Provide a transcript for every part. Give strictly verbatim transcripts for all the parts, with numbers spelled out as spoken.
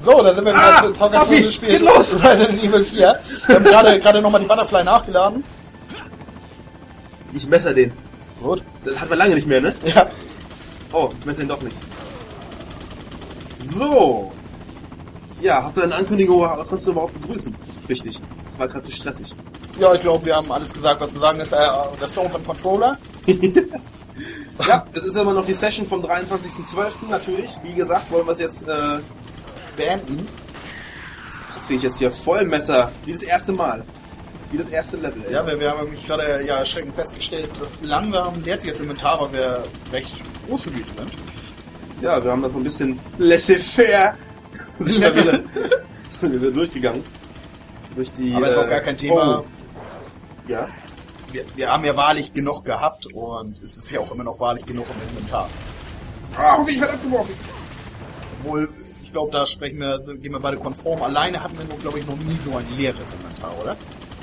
So, da sind wir wieder ah, zur Zocker des Spiels. Geht los! Resident Evil vier. Wir haben gerade gerade nochmal die Butterfly nachgeladen. Ich messer den. Gut. Das hatten wir lange nicht mehr, ne? Ja. Oh, ich messe ihn doch nicht. So. Ja, hast du deine Ankündigung, konntest du überhaupt begrüßen? Richtig. Das war gerade zu stressig. Ja, ich glaube, wir haben alles gesagt, was zu sagen ist. Äh, das Stones am Controller. Ja, es ist immer noch die Session vom dreiundzwanzigsten zwölften natürlich. Wie gesagt, wollen wir es jetzt äh, beenden. Das will ich jetzt hier Vollmesser. Wie das erste Mal. Wie das erste Level. Ey. Ja, wir, wir haben nämlich gerade ja, erschreckend festgestellt, dass langsam leert sich das Inventar, weil wir recht großzügig sind. Ja, wir haben das so ein bisschen laissez-faire sind wir wieder, sind wir durchgegangen. Durch die, aber ist auch gar kein Thema. Oh. Ja. Wir, wir haben ja wahrlich genug gehabt und es ist ja auch immer noch wahrlich genug im Inventar. Ah, oh, ich werde abgeworfen. Obwohl, ich glaube, da sprechen wir, gehen wir beide konform. Alleine hatten wir, glaube ich, noch nie so ein leeres Inventar, oder?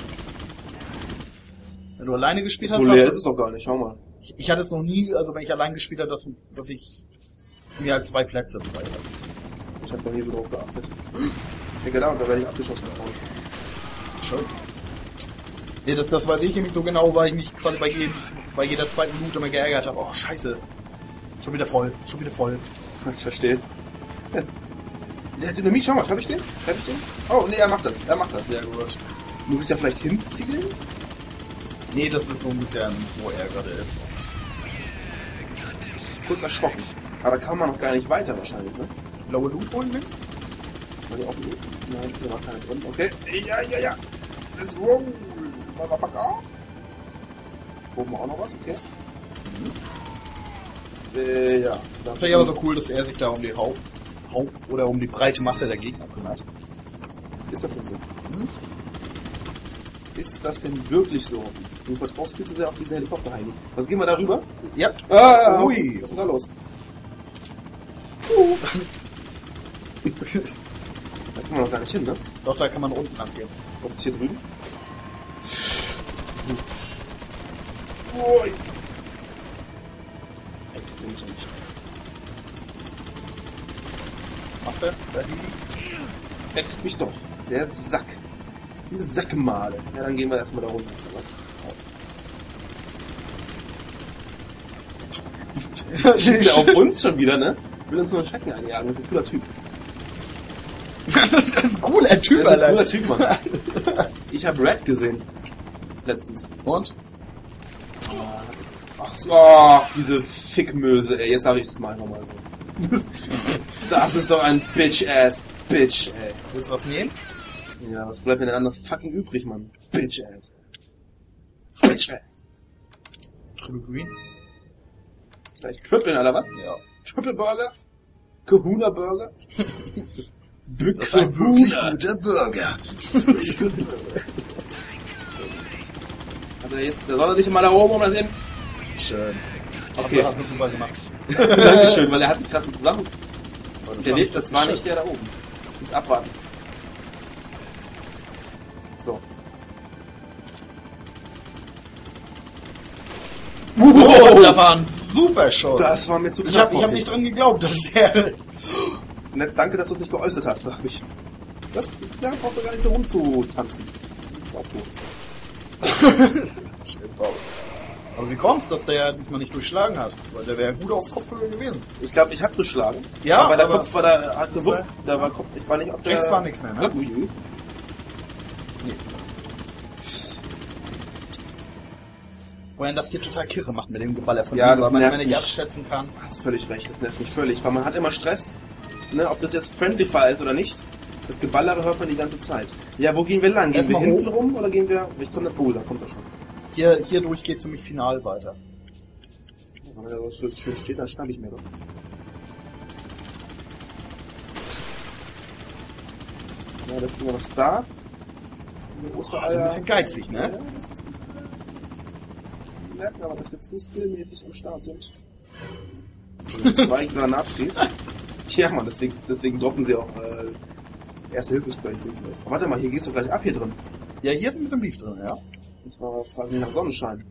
Wenn du alleine gespielt so hast... So leer ist es doch gar nicht, schau mal. Ich, ich hatte es noch nie, also wenn ich allein gespielt habe, dass, dass ich mehr als zwei Plätze frei hatte. Ich habe noch nie so drauf geachtet. Ich denke da, und da werde ich abgeschossen. Schön. Nee, das, das weiß ich nämlich so genau, weil ich mich quasi bei, jedem, bei jeder zweiten Minute immer geärgert habe. Oh, scheiße. Schon wieder voll, schon wieder voll. Ich verstehe. Der Dynamit, schau mal, hab ich den? Hab ich den? Oh, nee, er macht das, er macht das. Sehr gut. Muss ich da vielleicht hinzielen? Nee, das ist so ein bisschen, wo er gerade ist. Kurz erschrocken. Aber da kann man noch gar nicht weiter wahrscheinlich, ne? Blaue Loot holen willst? War die auch Loot? Nein, hier war keine drin. Okay. Ja, ja, ja. Let's go. Motherfucker. Oben wir auch noch was, okay. Mhm. Äh, ja. Das wäre ja aber so cool, dass er sich da um die Haupt, Haupt oder um die breite Masse der Gegner kümmert. Ist das denn so? Hm? Ist das denn wirklich so? Du vertraust viel zu sehr auf diese Helikopter-Heini. Was, gehen wir da rüber? Ja. Ah, ui. Was ist denn da los? Uh. Da kann man noch gar nicht hin, ne? Doch, da kann man unten lang gehen. Was ist hier drüben? Ui. Ich nehme mich nicht. Mach das, da hinten. Er trifft mich doch. Der Sack. Diese Sackmale. Ja, dann gehen wir erstmal da runter. Was? Schießt der auf uns schon wieder, ne? Will uns nur einen Schrecken einjagen. Das ist ein cooler Typ. Das ist ein cooler Typ, Das ist ein cooler Typ, Mann. Ich habe Red gesehen. Letztens. Und? Ach so, ach, diese Fickmöse, ey. Jetzt sag ich's mal nochmal so. Das, das ist doch ein Bitch-Ass Bitch, ey. Willst du was nehmen? Ja, was bleibt mir denn anders fucking übrig, Mann? Bitch-Ass. Bitch-Ass. Triple Green? Vielleicht Triple, oder was? Ja. Triple Burger? Kahuna Burger? Das ist ein wirklich guter Burger. Also jetzt, da soll er sich mal da oben um das eben. Schön. Okay. Hast du super gemacht. Dankeschön, weil er hat sich gerade so zusammen. Das der war lebt, das war nicht der da oben. Ins Abwarten. So. Wow, das war ein super Schuss. Das war mir zu knapp. Ich hab, ich hab nicht dran geglaubt, dass der... Nett, danke, dass du es nicht geäußert hast, sag ich. Das, da brauchst du gar nicht so rumzutanzen. Das ist auch tot. Aber wie kommt's, dass der diesmal nicht durchschlagen hat? Weil der wäre gut auf Kopfhöhe gewesen. Ich glaube, ich hab durchschlagen. Ja, aber der aber Kopf war da, hat gewuppt. Da war Kopf, ich war nicht auf der... Rechts war nichts mehr, ne? Ui, ui. Nee. Vorhin das hier total kirre macht mit dem Geballer von ja, ihm, das weil man nervt nicht mich. abschätzen kann. Du hast völlig recht, das nervt mich völlig, weil man hat immer Stress, ne, ob das jetzt Friendly Fire ist oder nicht. Das Geballere hört man die ganze Zeit. Ja, wo gehen wir lang? Gehen Erst wir mal hinten hoch. rum oder gehen wir... Ich komme da... Oh, da kommt er schon. Hier, hier durch geht's nämlich final weiter. Wenn er so schön steht, dann schnapp ich mir doch. Ja, das ist immer was da. Ostereier. Ein bisschen geizig, ne? Ja, das ist... Wir merken aber, dass wir zu skillmäßig am Start sind. Also zwei Granatskis. Ja, Mann, deswegen, deswegen droppen sie auch äh, erste Hilfesprays. Warte mal, hier geht's doch gleich ab hier drin. Ja, hier ist ein bisschen Beef drin, ja. Das war frage mich nach Sonnenschein.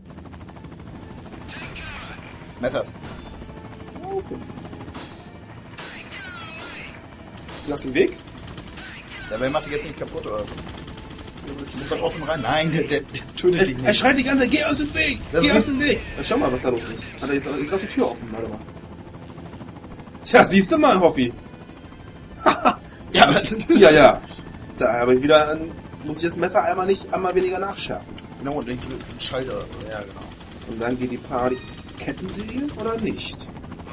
Messers. Okay. Lass den Weg. Der Bell macht dich jetzt nicht kaputt, oder? Du musst da trotzdem rein. Nein, der, der, der tötet dich nicht. Er schreit die ganze Zeit, geh aus dem Weg! Das geh ist aus dem Weg! Ja, schau mal, was da los ist. Hat er jetzt, jetzt ist auch die Tür offen, warte mal. Ja, siehst du mal, Hoffi. Ja, ja, ja. Da habe ich wieder ein, muss ich das Messer einmal nicht einmal weniger nachschärfen. Genau, und den Schalter. Ja, genau. Und dann geht die Party. Kettensäge oder nicht?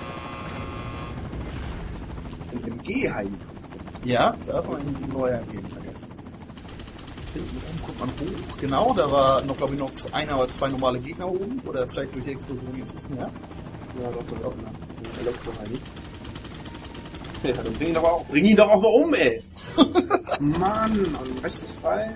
Ein M G-Heilig. Ja, da ist noch ein neuer Gegenschlag. Hinten oben guckt man hoch. Genau, da war noch, glaube ich, noch einer oder zwei normale Gegner oben. Oder vielleicht durch die Explosion jetzt nicht mehr. Ja, doch, das ist einer. Elektro-Heilig. Ja, dann bring ihn doch auch, bring ihn doch auch mal um, ey! Mann, und rechts ist frei.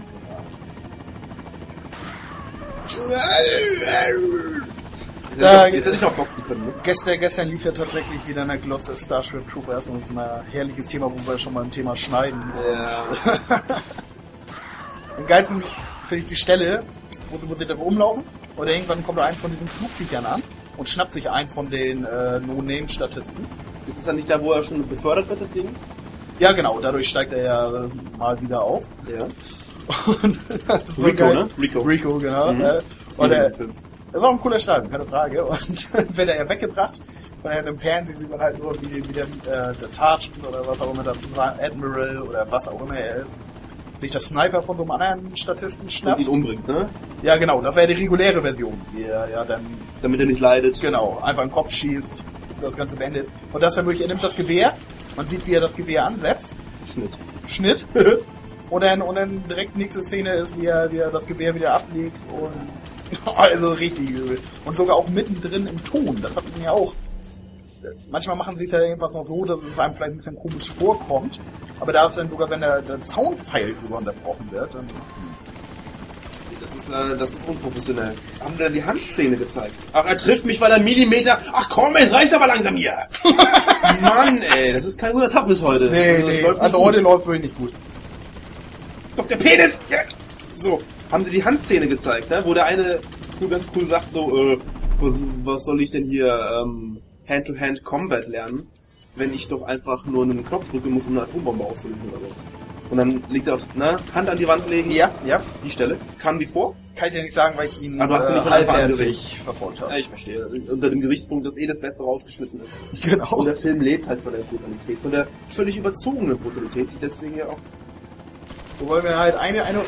Ja. Ist ja nicht noch boxen können, ne? Gestern, gestern lief ja tatsächlich wieder eine Glotze Starship Troopers und das ist ein herrliches Thema, wo wir schon mal im Thema schneiden. Ja. Am geilsten finde ich die Stelle, wo sie, wo sie da rumlaufen und irgendwann kommt da ein von diesen Flugviechern an und schnappt sich einen von den äh, No-Name-Statisten. Ist es dann nicht da, wo er schon befördert wird, deswegen? Ja, genau, dadurch steigt er ja äh, mal wieder auf. Ja. Und das ist so Rico, geil. ne? Rico. Rico, genau. Mhm. Äh, und er, Film. das ist auch ein cooler Stadion, keine Frage. Und wird er ja weggebracht. Und dann im Fernsehen sieht man halt nur, wie, wie der, äh, der Sergeant oder was auch immer das ist, Admiral oder was auch immer er ist, sich das Sniper von so einem anderen Statisten schnappt. Und ihn umbringt, ne? Ja, genau, das wäre die reguläre Version, wie er ja dann, Damit er nicht leidet. genau, einfach in den Kopf schießt, das Ganze beendet. Und das dann wirklich, er nimmt das Gewehr, man sieht, wie er das Gewehr ansetzt, Schnitt. Schnitt, und dann, und dann direkt nächste Szene ist, wie er, wie er das Gewehr wieder ablegt und, also richtig übel. Und sogar auch mittendrin im Ton, das hat man ja auch. Manchmal machen sie es ja irgendwas noch so, dass es einem vielleicht ein bisschen komisch vorkommt, aber da ist dann sogar, wenn der, der Soundpfeil drüber unterbrochen wird, dann, hm. Das ist, äh, das ist unprofessionell. Haben sie dann die Handszene gezeigt? Ach, er trifft mich, weil er einen Millimeter... Ach komm, es reicht aber langsam hier! Mann, ey, das ist kein guter Tag bis heute. Nee, also, das nee, läuft also nicht heute gut. läuft es wirklich nicht gut. Doch, der Penis! Ja. So, haben sie die Handszene gezeigt, ne? Wo der eine cool, ganz cool sagt so, äh, was, was soll ich denn hier, ähm, Hand-to-Hand-Combat lernen, wenn ich doch einfach nur einen Knopf drücken muss, um eine Atombombe auszulösen oder was? Und dann liegt er auch, ne? Hand an die Wand legen. Ja, ja. Die Stelle. Kam die vor? Kann ich dir nicht sagen, weil ich ihn Aber du hast ihn äh, nicht von Anfang an halbherzig verfolgt habe. Ja, ich verstehe. Unter dem Gesichtspunkt, dass eh das Beste rausgeschnitten ist. Genau. Und der Film lebt halt von der Brutalität, von der völlig überzogenen Brutalität, die deswegen ja auch... Wobei wir halt eine, eine...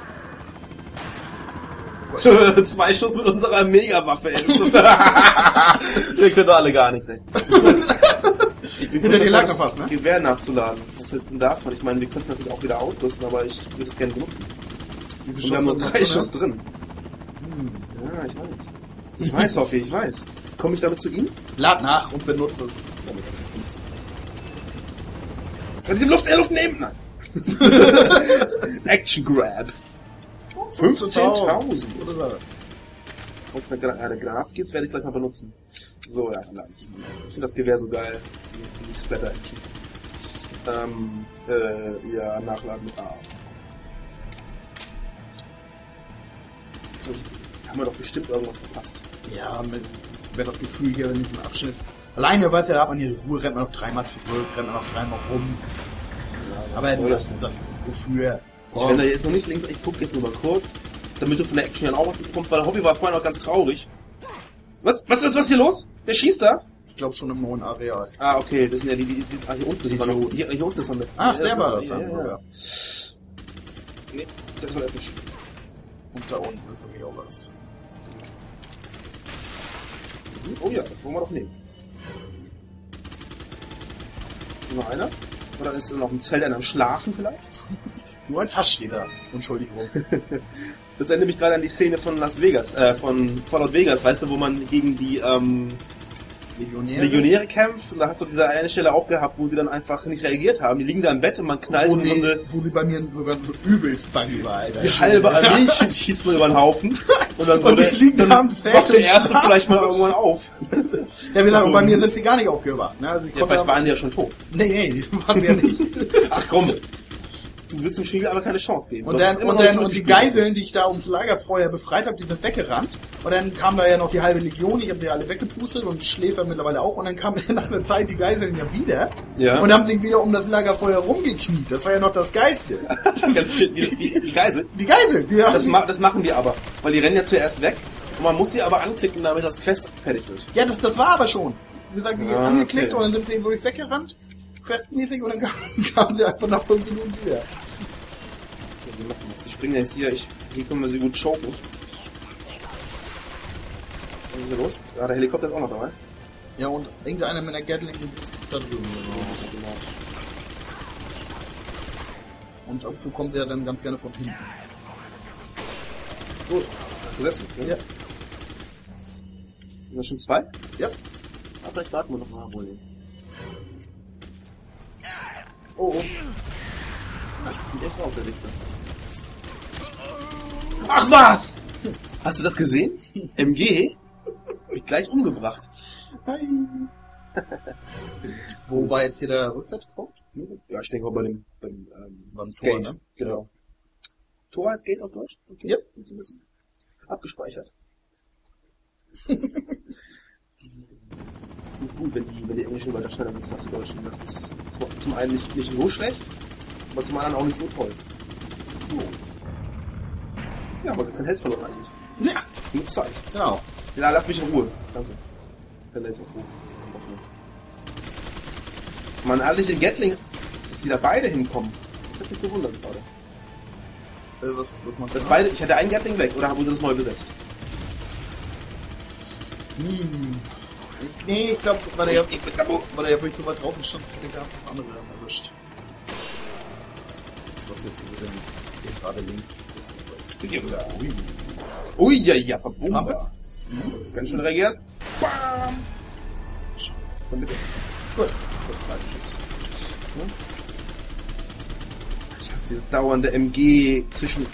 Zwei Schuss mit unserer Megawaffe ist. Wir können doch alle gar nichts, ey. Ich bin Hinter kurz dir lag davor, noch was, das ne? Gewehr nachzuladen. Was hältst du denn davon? Ich meine, wir könnten natürlich auch wieder ausrüsten, aber ich würde es gerne benutzen. Wie Und viel wir haben nur Schuss drei drin? Schuss drin. Hm. Ja, ich weiß. Ich weiß, Hoffi, ich weiß. Komme ich damit zu ihm? Lad nach und benutze es. Kann ich die Luft, äh, Luft nehmen? Nein. Action Grab. fünfzehntausend. Und eine, Gra eine Granatskis werde ich gleich mal benutzen. So, ja, dann. Ich finde das Gewehr so geil. Die, die Splatter-Action. Ähm, äh, ja, nachladen mit A. So, haben wir doch bestimmt irgendwas verpasst. Ja, mit, wäre das Gefühl hier, wenn ich einen Abschnitt... Alleine, weiß ja, da hat man hier die Ruhe, rennt man noch dreimal zurück, rennt man noch dreimal rum. Ja, Aber soll das, das Gefühl... Ich renne da jetzt noch nicht links, ich gucke jetzt nur mal kurz, damit du von der Action dann auch was bekommst, weil der Hobby war vorhin auch ganz traurig. Was, was ist was hier los? Wer schießt da? Ich glaube schon im neuen Areal. Ah, okay, das sind ja die, die, die ah, hier unten sind wir noch. Idioten. Hier, hier unten ist am besten. Ach, Ja, der war ist- das dann ja, ja. sogar. Nee, der soll erstmal schießen. Und da unten ist irgendwie auch was. Oh ja, das wollen wir doch nehmen. Ist da noch einer? Oder ist da noch ein Zelt einer am Schlafen vielleicht? Nur ein Fass steht da. Entschuldigung. Das erinnert mich gerade an die Szene von Las Vegas, äh, von Fallout Vegas, weißt du, wo man gegen die, ähm, Legionäre? Legionäre kämpft, und da hast du diese eine Stelle auch gehabt, wo sie dann einfach nicht reagiert haben. Die liegen da im Bett und man knallt Wo im sie, Grunde wo sie bei mir sogar so übelst buggy war, Alter. die halbe Armee schießt man über den Haufen. Und dann, so Und die der, liegen dann da am Feld wacht der und erste schlafen. vielleicht mal irgendwann auf. Ja, wir sagen, Also, bei mir sind sie gar nicht aufgewacht, ne? Also ich Ja, konnte vielleicht waren die ja schon tot. Nee, nee, die waren sie ja nicht. Ach komm. du willst dem Spiegel aber keine Chance geben. Und dann, und dann, und die Geiseln, die ich da ums Lagerfeuer befreit habe, die sind weggerannt. Und dann kam da ja noch die halbe Legion, ich habe sie alle weggepustet und Schläfer mittlerweile auch. Und dann kamen nach einer Zeit die Geiseln ja wieder. Ja. Und haben sich wieder um das Lagerfeuer rumgekniet. Das war ja noch das Geilste. die, die, die Geiseln? Die Geiseln, die haben das, sie, ma das machen die aber. Weil die rennen ja zuerst weg. Und man muss sie aber anklicken, damit das Quest fertig wird. Ja, das, das war aber schon. Wie gesagt, die Ah, angeklickt okay. und dann sind sie eben wirklich weggerannt. Questmäßig und dann kamen, kamen sie einfach nach fünf Minuten wieder. Die machen das. Die springen jetzt hier. Ich, hier können wir sie gut choken. Was ist hier los? Ja, der Helikopter ist auch noch dabei. Ja, und irgendeiner mit einer Gatling ist da drüben. Genau. Und ab und zu kommt er dann ganz gerne von hinten. Gut. Gesessen. Ne? Ja. Sind das schon zwei? Ja. Aber vielleicht warten wir noch mal wohl. Oh, oh. Sieht echt aus, der Wichser. Ach was! Hast du das gesehen? M G? Wird gleich umgebracht. Nein. Wo war jetzt hier der Rücksetzpunkt? Ja, ich denke mal bei dem, beim, ähm, Beim Tor, Gate. ne? Genau. Tor heißt Gate auf Deutsch? Okay. Ja. Gut zu wissen. Abgespeichert. Das ist nicht gut, wenn die, wenn die englischen Wörter schneller sind als die deutschen. Das ist, das ist zum einen nicht, nicht so schlecht, aber zum anderen auch nicht so toll. So. Ja, aber kein Held verloren eigentlich. Ja. Nur Zeit. Genau. Ja, lass mich in Ruhe. Danke. Kann der jetzt auch Ruhe. Man, ehrlich, in Gatling, dass die da beide hinkommen. Das hat mich gewundert gerade. Äh, was, was man Das beide, ich hatte einen Gatling weg, oder wurde das neu besetzt? Hm. Nee, ich glaube, weil der ja, Ich bin Abo. weil der ja wirklich so weit draußen stand, hat er gar das andere erwischt. Das was jetzt über den, den gerade links. Ui. Ui, ja, ja, Bombe. Pampe. Das ist ganz schön reagieren. Bam. Dann bitte. Gut. Der zweite Schuss. Ja. Ich hasse dieses dauernde M G zwischen...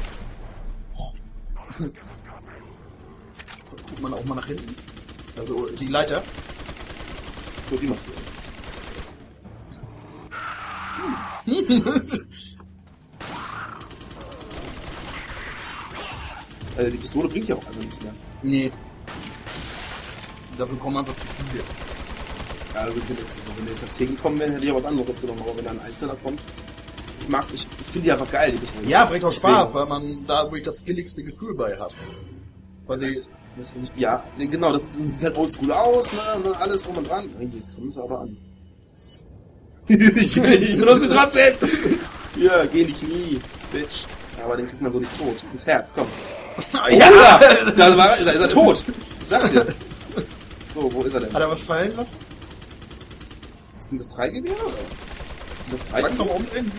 Guckt man auch mal nach hinten. Also die Leiter. So, die machst du. Also die Pistole bringt ja auch einfach nichts mehr. Nee. Dafür kommen einfach zu viele. Ja, also wenn jetzt, wenn jetzt ja zehn gekommen wären, hätte ich auch was anderes genommen, aber wenn da ein Einzelner kommt, ich mag, ich, ich finde die einfach geil, die Pistole. Ja, bringt auch Deswegen. Spaß, weil man da wirklich das billigste Gefühl bei hat. Weil Das, sie, das, das, ja, genau, das, ist, das sieht halt oldschool aus, ne, und dann alles drum und dran. Hey, jetzt kommen sie aber an. ich benutze sie trotzdem! Ja, geh in die Knie, Bitch. Ja, aber den kriegt man so nicht tot. Ins Herz, komm. ja, Oder! Da war, ist, er, ist er tot! Ich sag's dir. So, wo ist er denn? hat er was fallen lassen? Sind das drei Gewehre oder was? Sind das drei Magst du mal M Gs? umdrehen?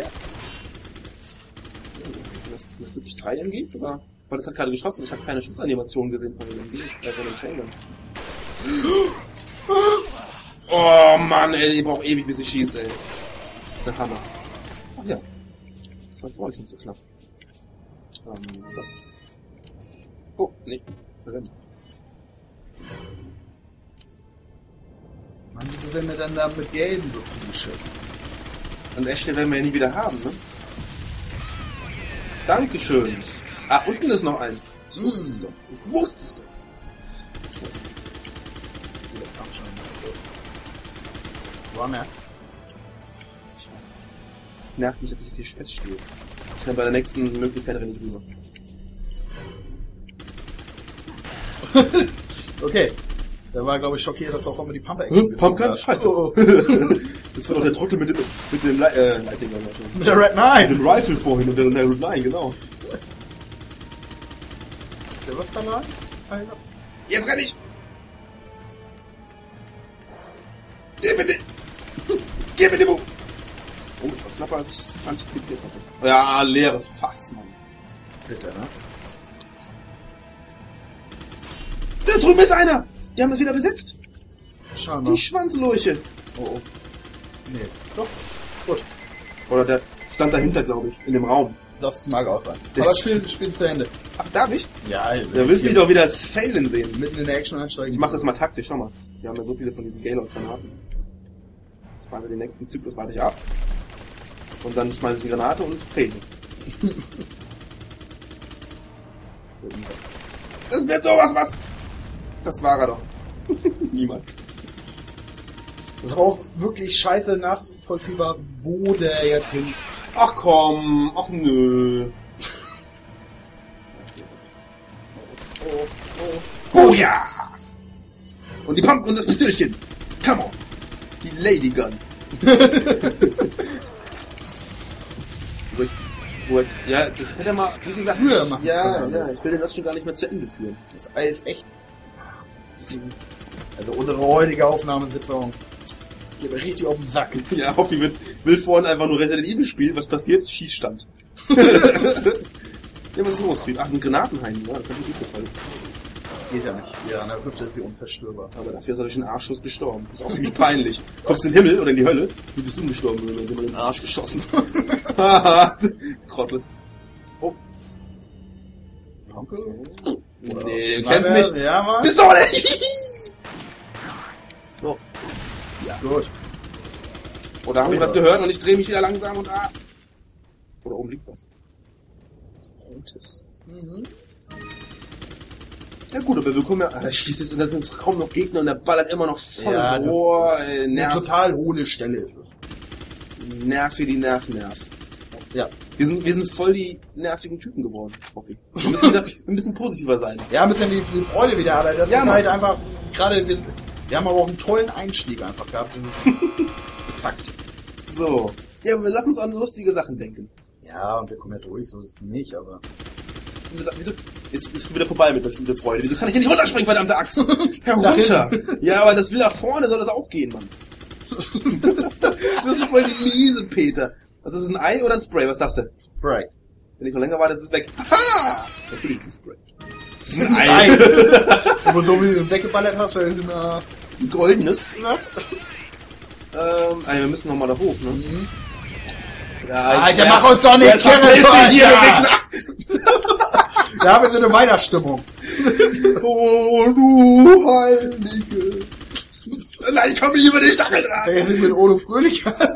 Sind das, sind das wirklich drei M Gs, oder? Weil das hat gerade geschossen. Ich habe keine Schussanimation gesehen von dem M G, äh, von dem Chamber. Oh Mann, ey, die braucht ewig, bis sie schießt, ey. Das ist der Hammer. Ach ja. Das war vorher schon so knapp. Ähm, so. Oh, nee. Verrennt. Mann, wieso werden wir dann da mit Gelben so zugeschissen? An der Stelle werden wir ja nie wieder haben, ne? Dankeschön. Ah, unten ist noch eins. Ich Mm. wusste es doch. Ich wusste es doch. Scheiße. Runner. Ich weiß nicht. Es nervt mich, dass ich jetzt hier feststehe. Ich kann bei der nächsten Möglichkeit renne ich rüber. Okay. Der war, glaube ich, schockiert, dass du auf einmal die Pumper-Action gezogen Pumpgun? hast. Scheiße. Oh, oh. Das war doch der Trottel mit dem, mit dem, Li- äh, Lightning Gun schon. Mit der Red Mit Nine. dem Rifle vorhin und der, der Red Nine, genau. Der was verloren? Jetzt renn ich! Geh bitte! Geh bitte, Bo! Oh, ich war knapper, als ich es antizipiert hatte. Ja, leeres Fass, Mann. Bitte, ne? Da drüben ist einer! Die haben das wieder besetzt! Schau mal. Die Schwanzlurche! Oh, oh. Nee. Doch. Gut. Oder der stand dahinter, glaube ich, in dem Raum. Das mag auch sein. Das- Aber Spiel, Spiel zu Ende. Ach, darf ich? Ja, Da willst du mich doch wieder als Failen sehen. mitten in der Action einsteigen. Ich mach das mal taktisch, schau mal. Wir haben ja so viele von diesen Gaylord-Granaten. Ich warte den nächsten Zyklus, warte ich ab. Und dann schmeiße ich eine Granate und fail. Das wird sowas was! Das war er doch. Niemals. Das ist aber auch wirklich scheiße nachvollziehbar, wo der jetzt hin... Ach komm, ach nö. Oh, oh. Oh ja! Und die Pump und das Pistölchen. Come on. Die Lady Gun. Ja, das hätte er mal, wie gesagt, früher machen ja, können. ja, ich will den Satz schon gar nicht mehr zu Ende führen. Das ist echt... Also unsere heutige Aufnahmesitzung geht mir richtig auf den Sack. Ja, Hoffi will, will vorhin einfach nur Resident Evil spielen. Was passiert? Schießstand. Ja, was ist los, Trieb? Ach, sind Granatenhain, ja, das ist natürlich nicht so toll. Geht ja nicht. Ja, an der Hüfte ist sie unzerstörbar. Aber dafür ist er durch den Arschschuss gestorben. Das ist auch ziemlich peinlich. Kommst in den Himmel oder in die Hölle? Wie bist du gestorben, oder? Wenn man den Arsch geschossen. Haha, Trottel. Oh. Onkel? Nee, du kennst mich. Ja, Mann. Pistole! So. Ja. Gut. Oder habe ich was gehört und ich drehe mich wieder langsam und ah. Oder oben liegt was. Rotes. Mhm. Ja gut, aber wir kommen ja... Ah, da schießt es und da sind kaum noch Gegner und der ballert immer noch volles Ja, das Rohr. ist Ey, eine nerv, total hohle Stelle ist es. nerv für die Nerv, Nerv. Ja. Wir sind, wir sind voll die nervigen Typen geworden, hoffe ich. Wir müssen wieder ein bisschen positiver sein. Ja, ein bisschen die, die Freude wieder, aber das Ja, ist Mann. halt einfach... Gerade, wir, wir haben aber auch einen tollen Einstieg einfach gehabt. Das ist Fakt. So. Ja, aber wir lassen uns an lustige Sachen denken. Ja, und wir kommen ja durch, so ist es nicht, aber... Wieso, wieso ist, ist schon wieder vorbei mit der, mit der Freude? Wieso kann ich hier nicht runterspringen, verdammte Axt? Herunter! Ja, aber das will nach vorne, soll das auch gehen, Mann. Das ist voll die miese Peter. Was ist das, ein Ei oder ein Spray? Was sagst du? Spray. Wenn ich noch länger warte, ist es weg. Aha! Natürlich ist es Spray. Das ist ein Ei. Ei. Aber so wie du es weggeballert hast, wäre es immer... Ein goldenes. Ja. Ähm, ey, wir müssen noch mal da hoch, ne? Mhm. Ja, Alter, mach uns doch nicht Kirre, Kirre, hier, du Alter. Wichser! Da haben wir so eine Weihnachtsstimmung. Oh, du Heilige. Nein, ich komme nicht über den Stachel dran. Da sind mit Odo Fröhlich an.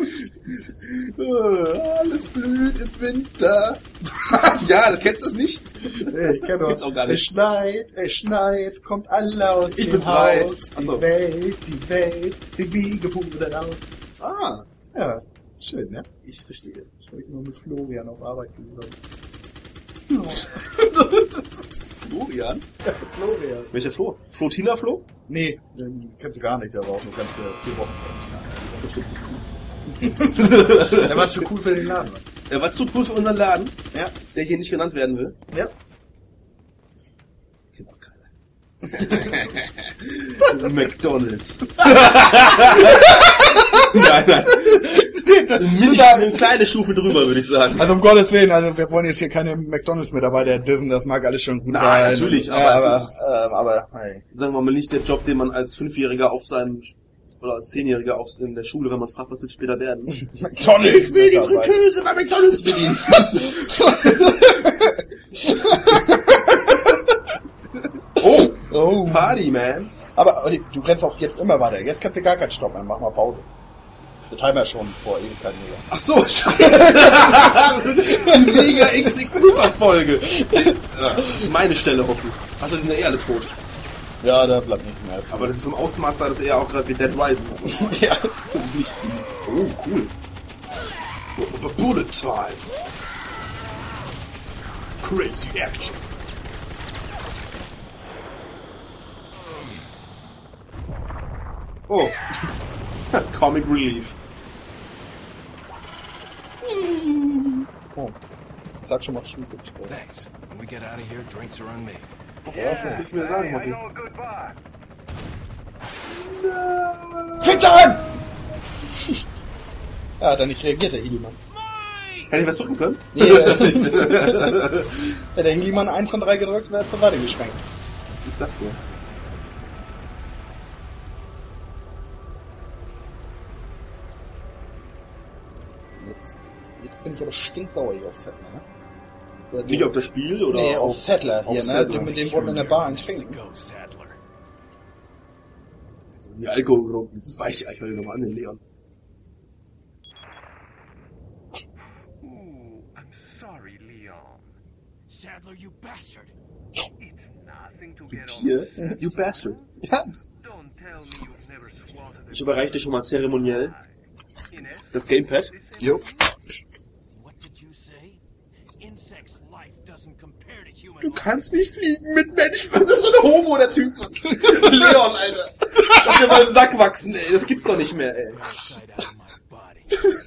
Alles blüht im Winter. Ja, das kennst du das nicht? Nee, ich kenn doch. gibt's auch gar nicht. Es schneit, es schneit, kommt alle aus Ich dem bin's bereit. Haus. Ach so. Die Welt, die Welt, die Wiegepuder auf. Ah, Ja, schön, ne? ich verstehe. Das habe ich nur mit Florian auf Arbeit gesagt. Florian? Ja, Florian. Welcher Flo? Flotina Flo? Nee, den kennst du gar nicht, der war auch nur ganze vier Wochen bei uns. Bestimmt nicht cool. Der war zu cool für den Laden. Mann. Er war zu cool für unseren Laden, Ja, der hier nicht genannt werden will. ja. Kennt auch keiner. McDonalds. Nein, nein. Mini, eine kleine Stufe drüber, würde ich sagen. Also um Gottes Willen, also wir wollen jetzt hier keine McDonalds-Mitarbeiter dissen, das mag alles schon gut Nein, sein. natürlich, ja, aber es aber, ist- ähm, aber hey. Sagen wir mal nicht der Job, den man als Fünfjähriger auf seinem, oder als Zehnjähriger auf, in der Schule, wenn man fragt, was willst du später werden? McDonalds Ich will die Mitarbeiter. Fritteuse bei McDonalds bedienen. Oh, Oh. Party, man. Aber Olli, du rennst auch jetzt immer weiter. Jetzt kannst du gar keinen Stopp mehr. Mach mal Pause. Der Timer ist schon vor Ewigkeiten wieder. Ach so, scheiße. Die Mega X X Super Folge. Ja, das ist meine Stelle, hoffen. Ach, die sind ja eh alle tot. Ja, da bleibt nicht mehr. Aber das ist vom Ausmaß sah das eher auch gerade wie Dead Rising. Ja. Nicht. Oh, cool. Oh, Bullet Time. Crazy Action. Oh. Comic Relief. Oh. Sag schon mal Tschüss. Thanks. When we get out of here, drinks are on me. Was willst du mir sagen, Moffi? Fick da an! Ja, hat er nicht reagiert, der Helimann. Hätte ich was drücken können? Nee, äh, ja, der Helimann eins von drei gedrückt, wird zur Seite geschwenkt. Was ist das denn? Jetzt, jetzt bin ich aber stinksauer hier auf Settler, ne? Der- Nicht auf das Spiel oder Nee, auf auf Settler hier, auf ne? Settler. Mit dem wurden wir in der Bar ein Next to Trinken. go, Sadler. Die Alkohol, das ist Weicheichel nochmal an den Leon. sorry, Leon. Sadler, you bastard. It's nothing to get Tier, on. you bastard. Ja. Don't tell me you've never swatted Ich überreichte schon mal zeremoniell In essence, das Gamepad. Jo. What did you say? Insect's life doesn't compare to human Du life. kannst nicht fliegen mit Menschen. Das ist so eine Homo, der Typ. Leon, Alter. Lass dir mal einen Sack wachsen, ey. Das gibt's doch nicht mehr, ey. Parasite out of my body.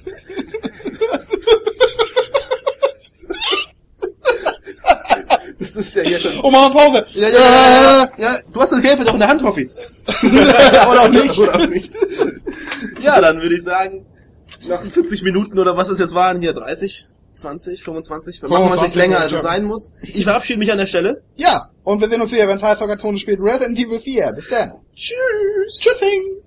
Das ist ja hier schon... Oh, machen wir Pause. Ja, ja, ja, ja, ja. Du hast das Gamepad doch in der Hand, Hoffi. Oder auch nicht. Oder auch nicht. Ja, dann würde ich sagen, nach vierzig Minuten oder was es jetzt waren, hier dreißig, zwanzig, fünfundzwanzig. Wir machen es nicht länger, als es sein muss. Ich verabschiede mich an der Stelle. Ja, und wir sehen uns wieder, wenn Firestalker Zone spielt Resident Evil vier. Bis dann. Tschüss. Tschüssing.